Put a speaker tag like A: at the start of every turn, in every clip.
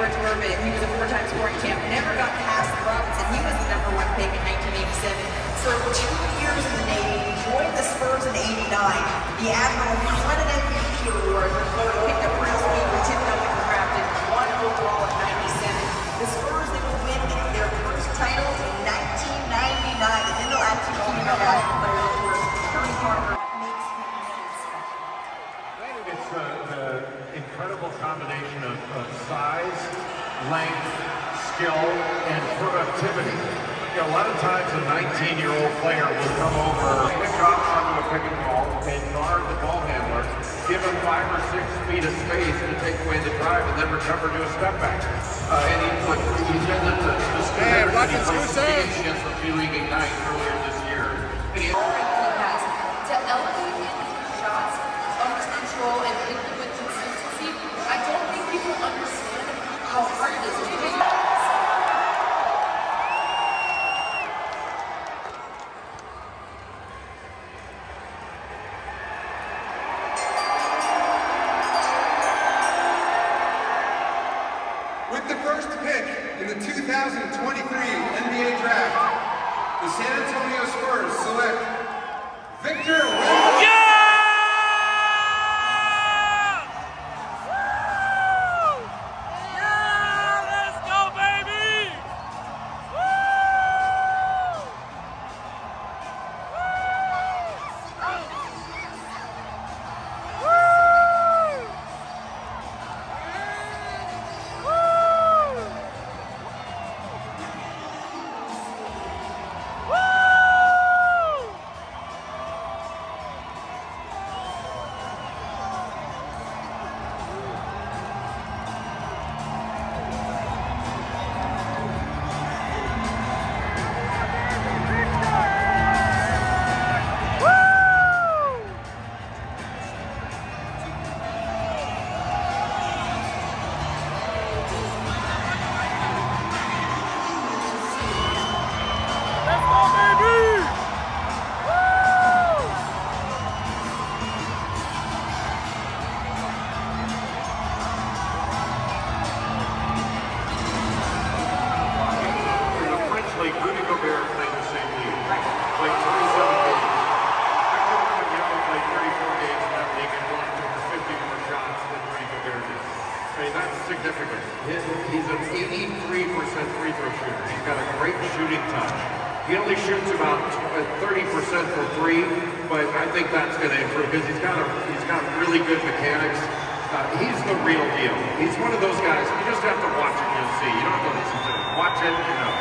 A: George Urban. He was a four-time scoring champ. Never got past Robinson. He was the #1 pick in 1987. Served 2 years in the Navy. Joined the Spurs in '89. The Admiral won an MVP award. Picked up Prince William, Tim Duncan drafted 1 overall in '97. The Spurs, they will win their first title in 1999. And then they'll actually keep it out player, of course. Tony Parker makes him special.
B: It's the incredible combination of size, length, skill, and productivity. You know, a lot of times a 19-year-old player will come over, pick off onto a pick and roll, and guard the ball handler, give him 5 or 6 feet of space to take away the drive, and then recover to a step back. And he's been the games against the P-League Ignite earlier this year. And he
A: has to elevate his shots under control and hit them with consistency. I don't think people understand how hard it is to do that.
C: With the first pick in the 2023 NBA Draft, the San Antonio Spurs select Victor Wembanyama.
B: Rudy Gobert played the same league. Played 27 games. Victor Wembanyama played 34 games in that league and won over 50 more shots than Rudy Gobert did. I mean, that's significant. He's an 83% free throw shooter. He's got a great shooting touch. He only shoots about 30% for free, but I think that's going to improve because he's got really good mechanics. He's the real deal. He's one of those guys, you just have to watch it and see. You don't have to listen to it. Watch it, you know.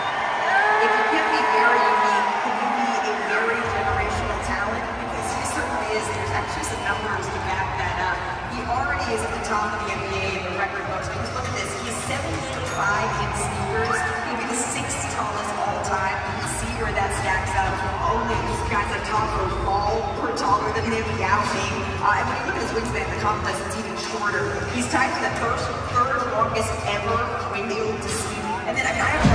A: If you can be very unique, can you be a very generational talent? Because he certainly is. There's actually some numbers to back that up. He already is at the top of the NBA in the record books. Because look at this. He's 7'5" in sneakers. He'll be the 6th tallest all time. You can see where that stacks up. Only these guys like Tom Ball were taller than him, Yao Ming. And when you look at his wingspan, the contest is even shorter. He's tied to the third longest ever wingspan to see. And then I have